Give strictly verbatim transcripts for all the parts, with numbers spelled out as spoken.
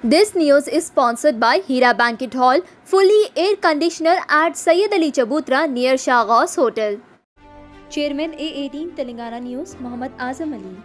This news is sponsored by Hira Banquet Hall, fully air conditioner at Sayyid Ali Chabutra near Shahghaus Hotel. Chairman A eighteen Telangana News, Mohammad Azam Ali.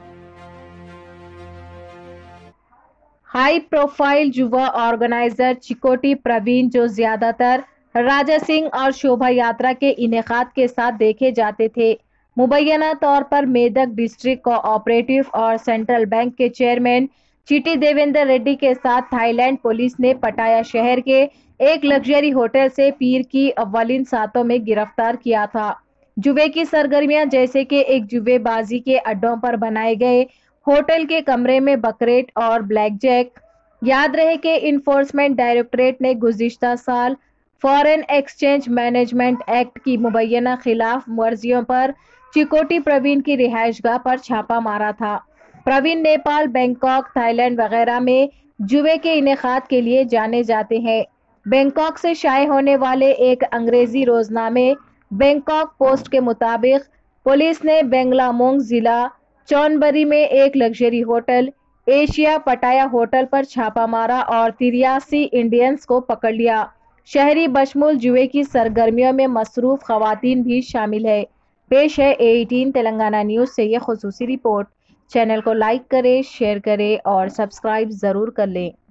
High profile युवा organiser Chikoti Praveen, जो ज्यादातर राजा सिंह और शोभा यात्रा के इनेकाद के साथ देखे जाते थे, मुबैना तौर पर मेदक डिस्ट्रिक्ट कोऑपरेटिव और सेंट्रल बैंक के चेयरमैन चिटी देवेंद्र रेड्डी के साथ थाईलैंड पुलिस ने पटाया शहर के एक लग्जरी होटल से पीर की अव्वलिन सातों में गिरफ्तार किया था। जुए की सरगर्मियां जैसे कि एक जुएबाजी के अड्डों पर बनाए गए होटल के कमरे में बकरेट और ब्लैक जैक। याद रहे कि इन्फोर्समेंट डायरेक्टरेट ने गुज़िश्ता साल फॉरेन एक्सचेंज मैनेजमेंट एक्ट की मुबैना खिलाफ वर्जियों पर चिकोटी प्रवीण की रिहाइशगाह पर छापा मारा था। प्रवीण नेपाल, बैंकॉक, थाईलैंड वगैरह में जुए के इनेकाद के लिए जाने जाते हैं। बैंकॉक से शाये होने वाले एक अंग्रेजी रोजनामे बैंकॉक पोस्ट के मुताबिक पुलिस ने बेंगलामुंग जिला चौनबरी में एक luxury hotel Asia Pattaya hotel पर छापा मारा और तिरासी इंडियंस को पकड़ लिया। शहरी बशमूल जुए की सरगर्मियों में मसरूफ खवातीन भी शामिल है। पेश है ए एटीन तेलंगाना न्यूज़ से ये खुसूसी रिपोर्ट। चैनल को लाइक करें, शेयर करें और सब्सक्राइब ज़रूर कर लें।